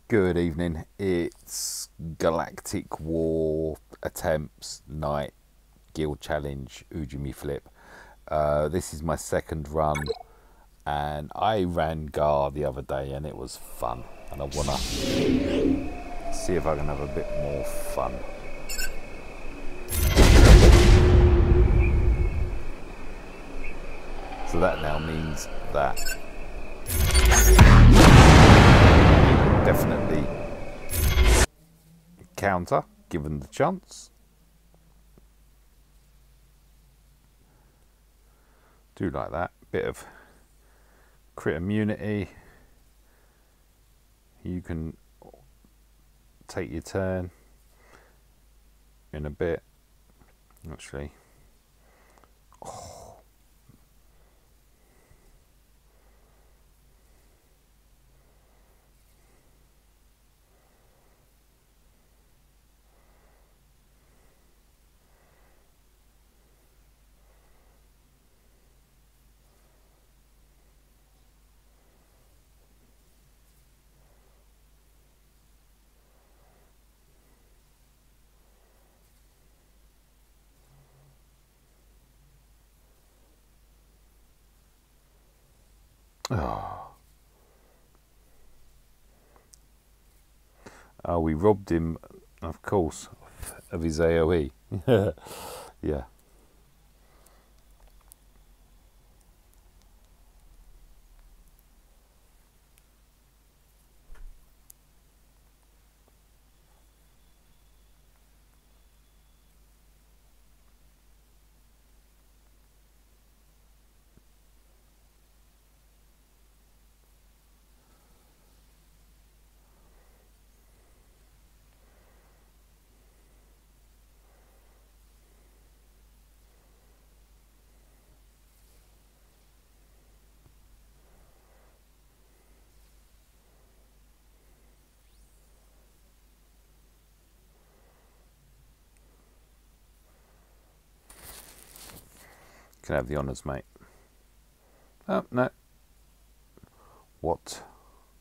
Good evening. It's Galactic War Attempts Night Guild Challenge Ujimi Flip. This is my second run, and I ran Gar the other day, and it was fun. And I wanna see if I can have a bit more fun. So that now means that definitely counter, given the chance. Do like that. Bit of crit immunity. You can take your turn in a bit. Actually, we robbed him, of course, of his AoE. Yeah. Can have the honours, mate. Oh, no. What?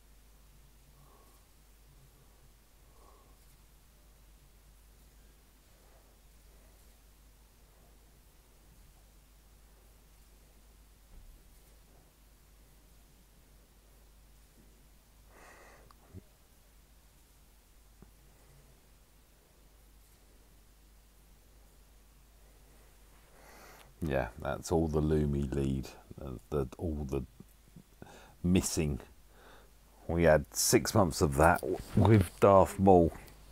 Yeah, that's all the Lumi lead. All the missing. We had 6 months of that with Darth Maul.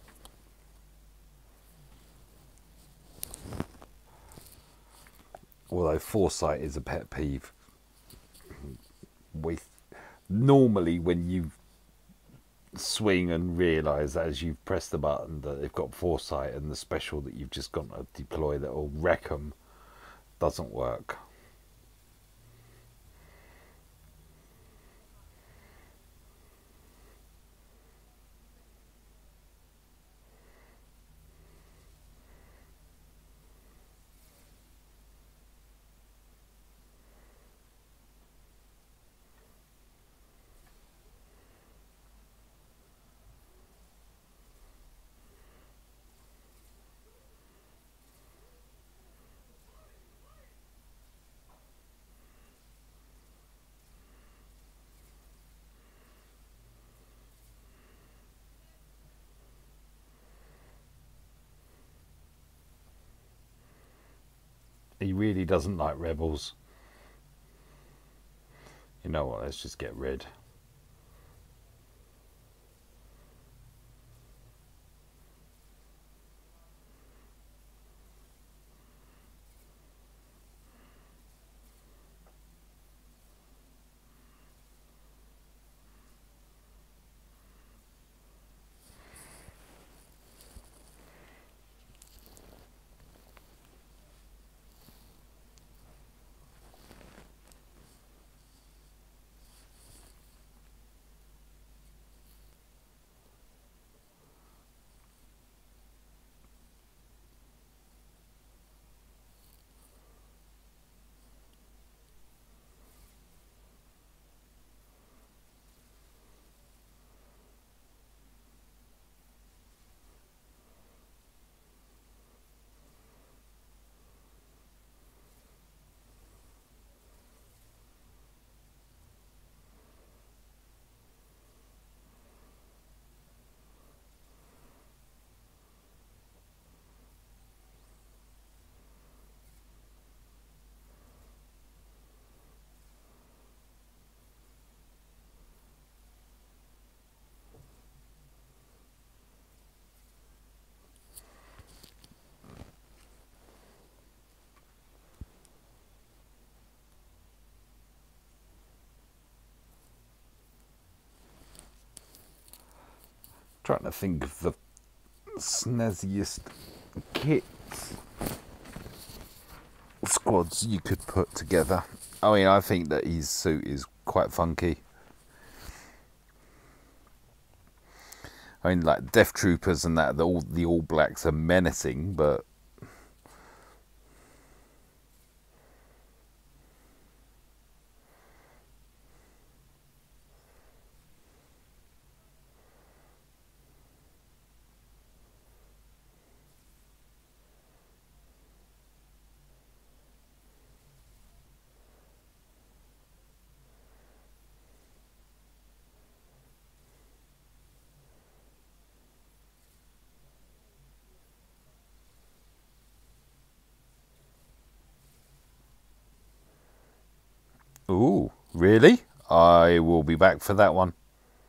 Although foresight is a pet peeve. Normally when you swing and realise as you've pressed the button that they've got foresight, and the special that you've just got to deploy that will wreck them doesn't work. He really doesn't like rebels. You know what, let's just get rid. Trying to think of the snazziest kits squads you could put together. I mean, I think that his suit is quite funky. I mean, like Death Troopers and that, the All Blacks are menacing, but ooh, really? I will be back for that one.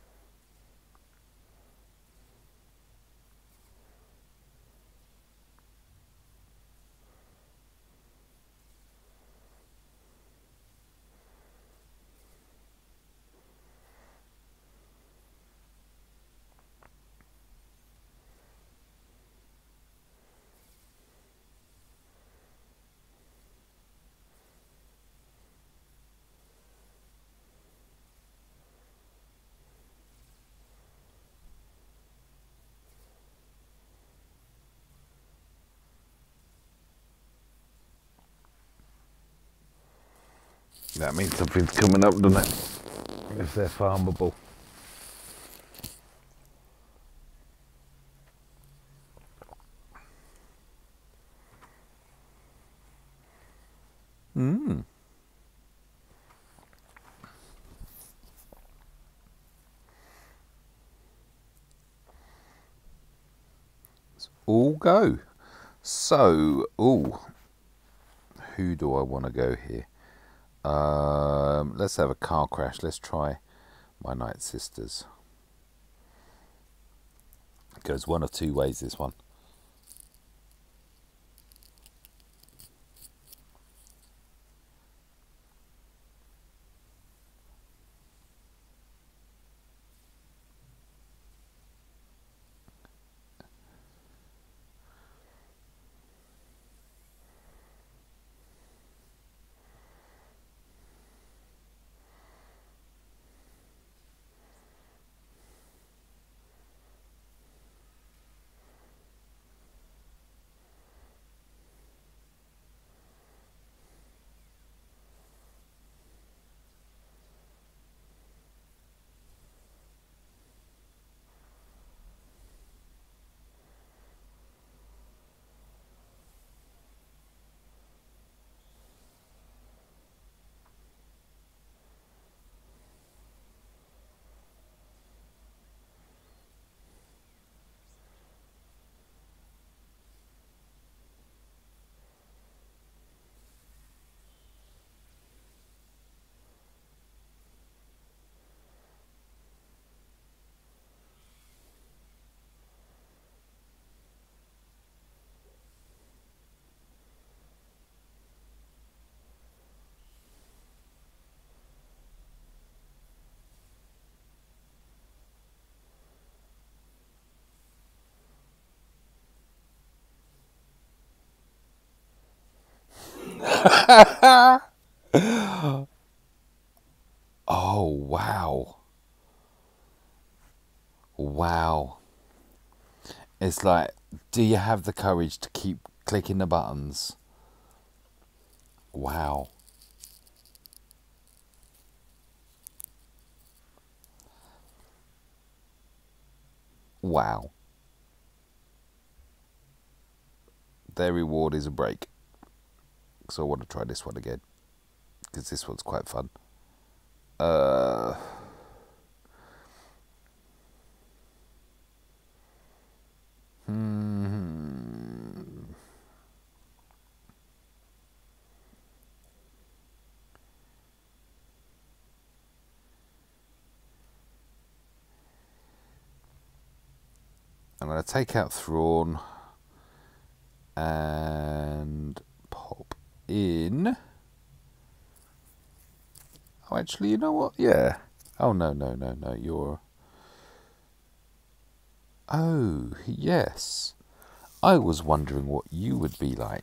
That means something's coming up, doesn't it? If they're farmable. All go. So, ooh, who do I want to go here? Let's have a car crash. Let's try my Night Sisters. It goes one of two ways, this one. Oh, wow. Wow. It's like, do you have the courage to keep clicking the buttons? Wow. Wow. Their reward is a break. So I want to try this one again, because this one's quite fun. I'm going to take out Thrawn and pop in. Oh, actually, you know what? Yeah. Oh, no. You're... Oh, yes. I was wondering what you would be like.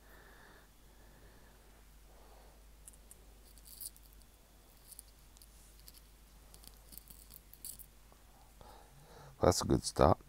That's a good start.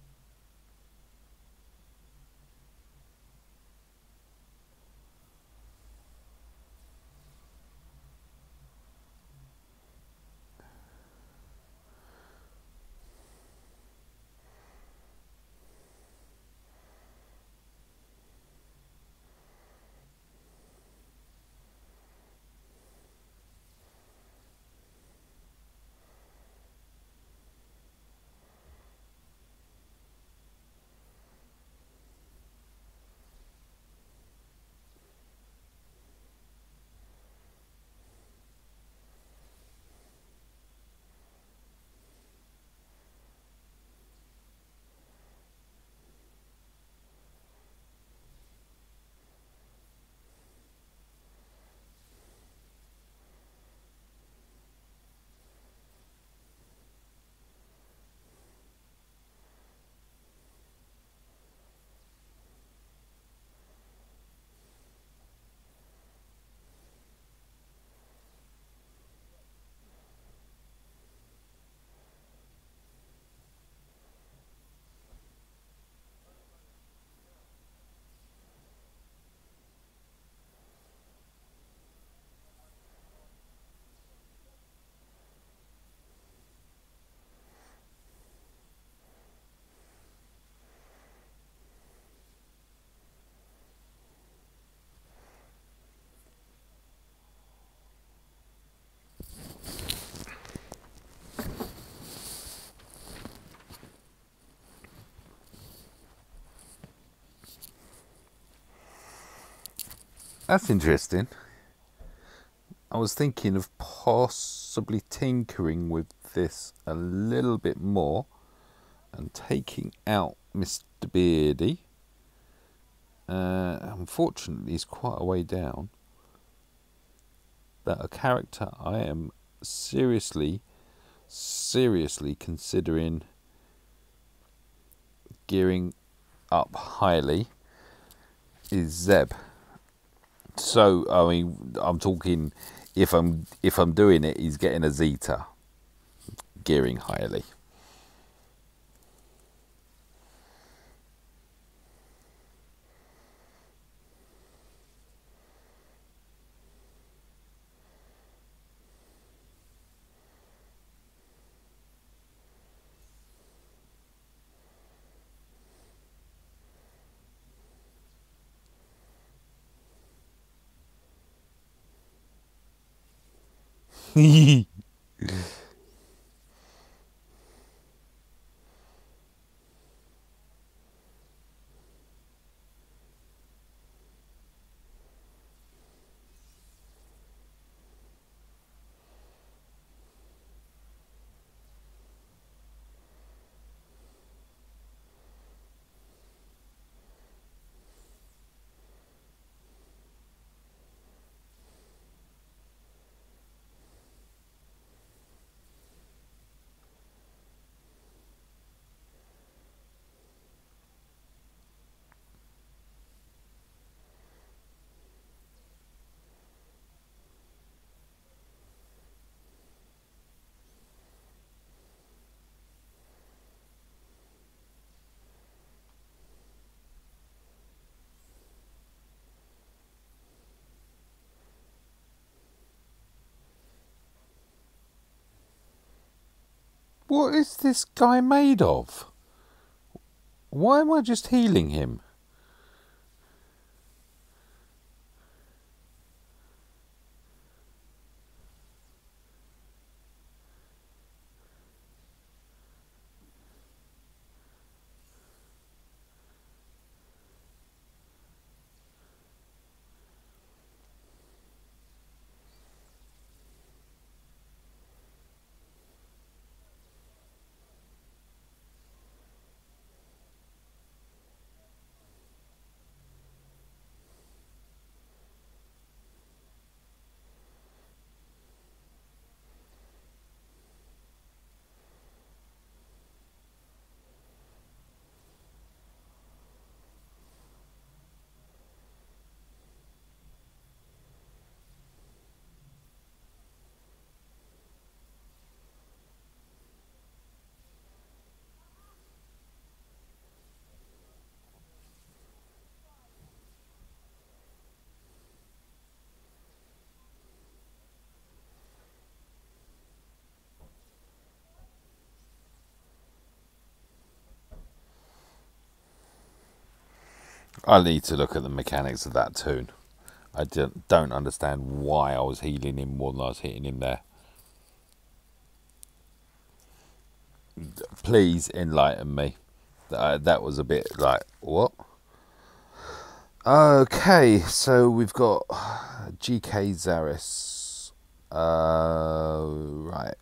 That's interesting. I was thinking of possibly tinkering with this a little bit more and taking out Mr. Beardy. Unfortunately, he's quite a way down. But a character I am seriously considering gearing up highly is Zeb. So I mean, I'm talking if I'm doing it, he's getting a Zeta, gearing highly. What is this guy made of? Why am I just healing him? I need to look at the mechanics of that toon. I don't understand why I was healing him more than I was hitting him there. Please enlighten me. That was a bit like, what? Okay, so we've got GK Zaris. Right.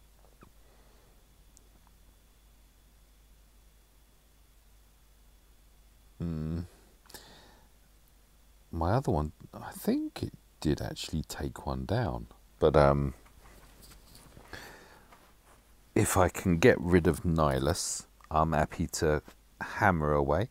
My other one, I think it did actually take one down. But if I can get rid of Nihilus, I'm happy to hammer away.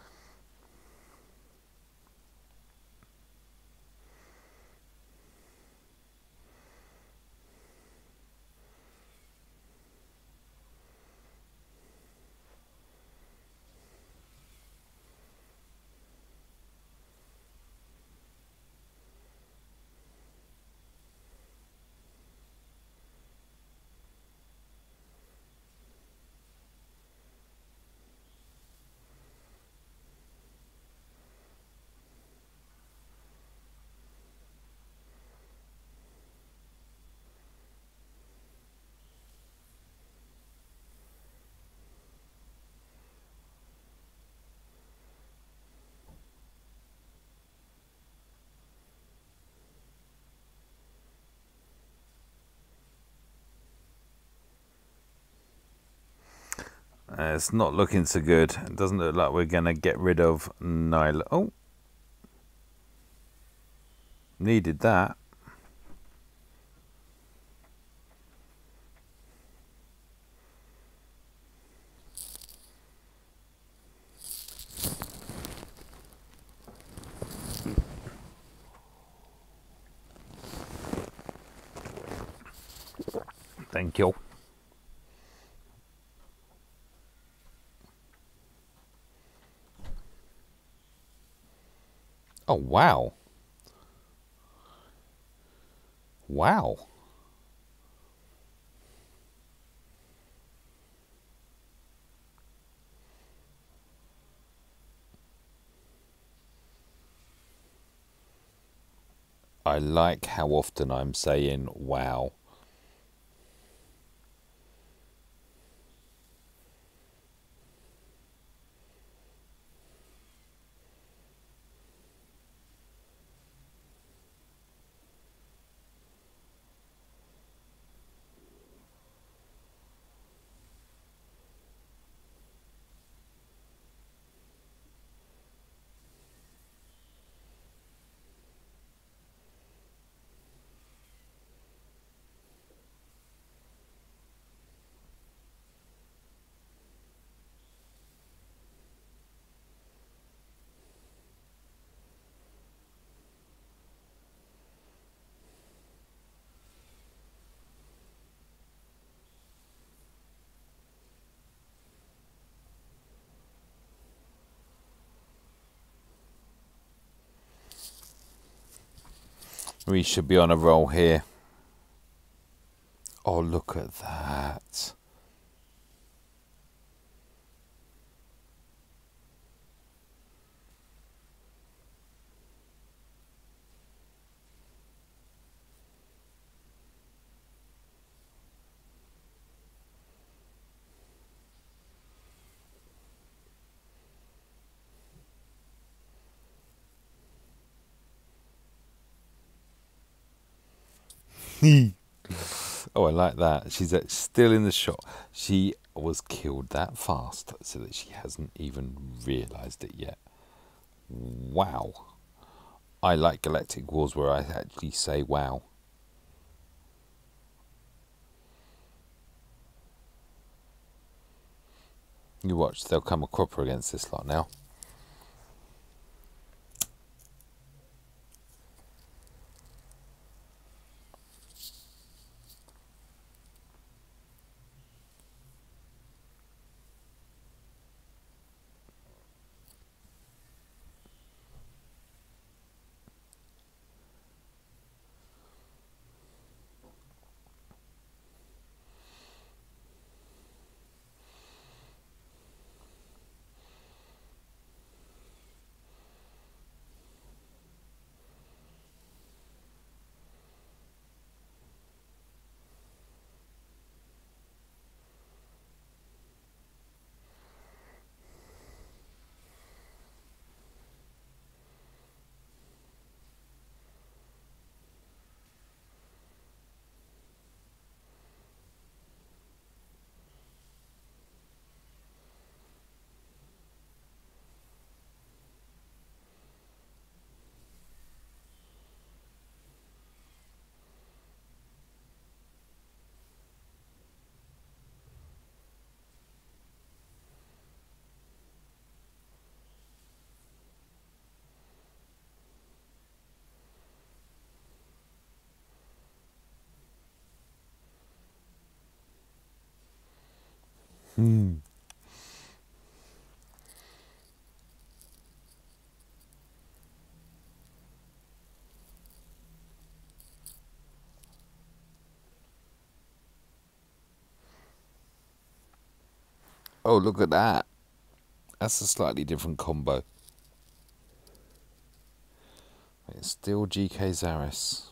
It's not looking so good. It doesn't look like we're going to get rid of Nihilus. Oh, needed that. Thank you. Oh, wow. Wow. I like how often I'm saying wow. We should be on a roll here. Oh, look at that. Oh, I like that. She's still in the shot. She was killed that fast so that she hasn't even realised it yet. Wow. I like Galactic Wars where I actually say wow. You watch, they'll come a cropper against this lot now. Oh, look at that. That's a slightly different combo. It's still GK Zaris.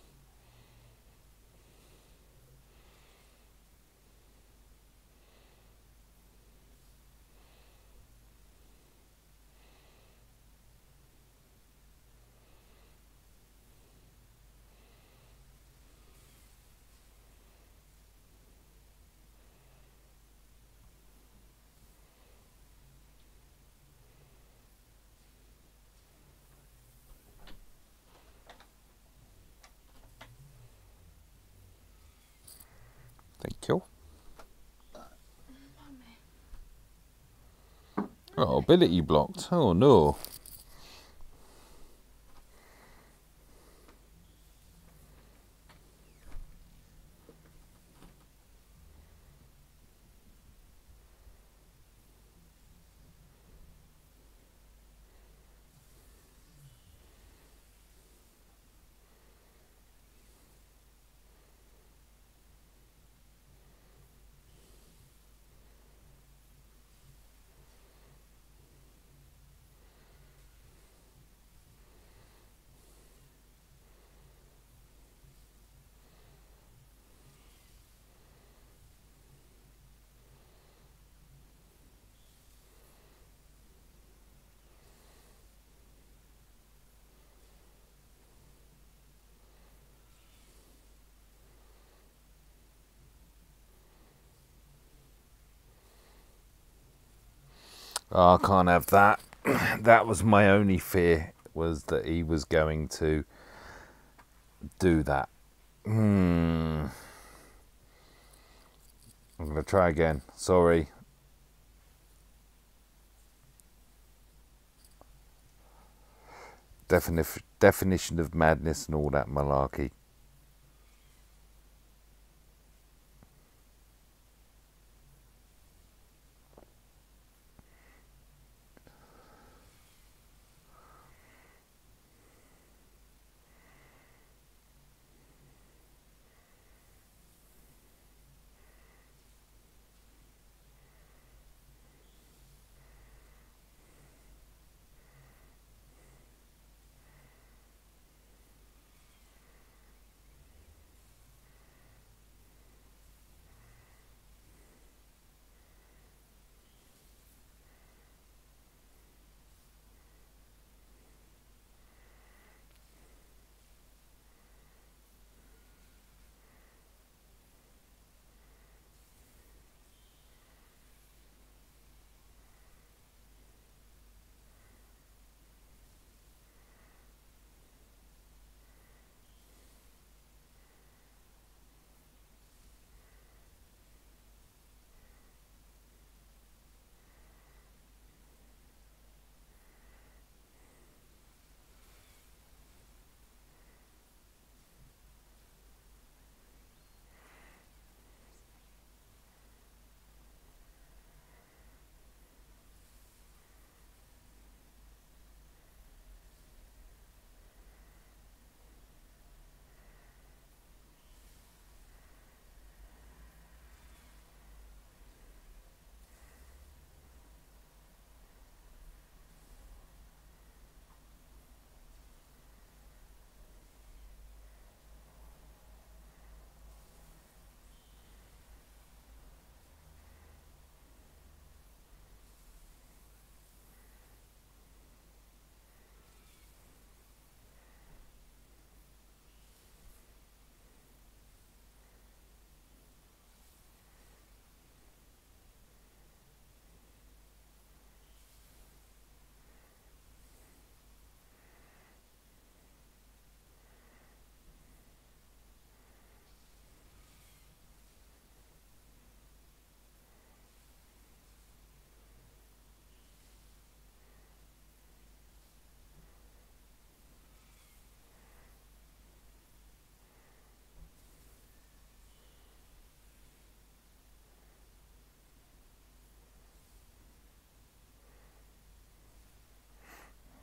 Thank you. Oh, ability blocked. Oh no. Oh, I can't have that. That was my only fear, was that he was going to do that. I'm going to try again. Sorry. Definition of madness and all that malarkey.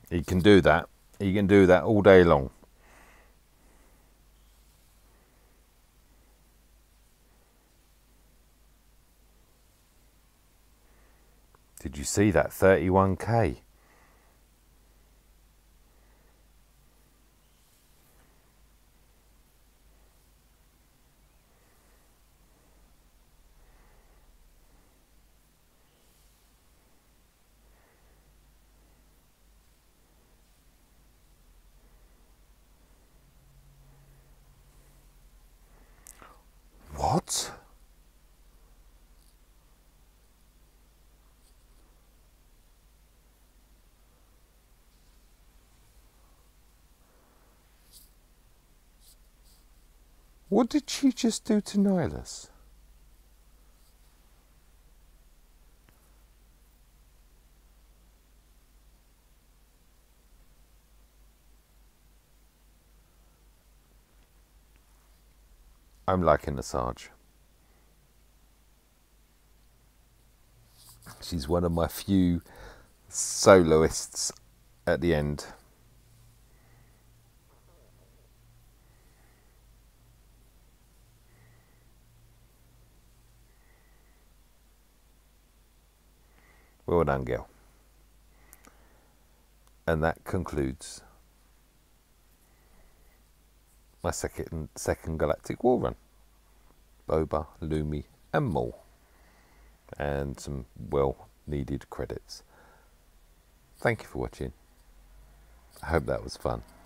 He can do that. He can do that all day long. Did you see that? 31k. What? What did she just do to Nihilus? I'm liking Asajj. She's one of my few soloists at the end. Well done, girl. And that concludes my second Galactic War run. Boba, Lumi and Maul. And some well-needed credits. Thank you for watching. I hope that was fun.